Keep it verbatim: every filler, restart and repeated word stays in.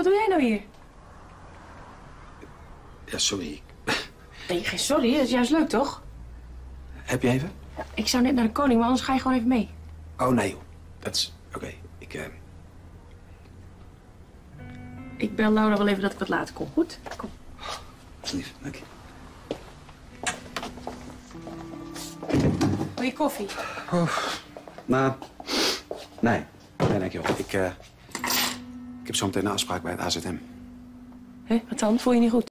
wat doe jij nou hier? Ja, sorry. Nee, geen sorry. Dat is juist leuk, toch? Heb je even? Ja, ik zou net naar de koning, maar anders ga je gewoon even mee. Oh, nee, joh. Dat is... Oké, okay. ik... Uh... Ik bel Laura wel even dat ik wat later kom. Goed? Kom. Lief, dank je. Wil je koffie? Oh, nou... Nee. Nee, dank je wel. Ik, uh... ik heb zo meteen een afspraak bij het A Z M. Hé, wat dan? Voel je niet goed?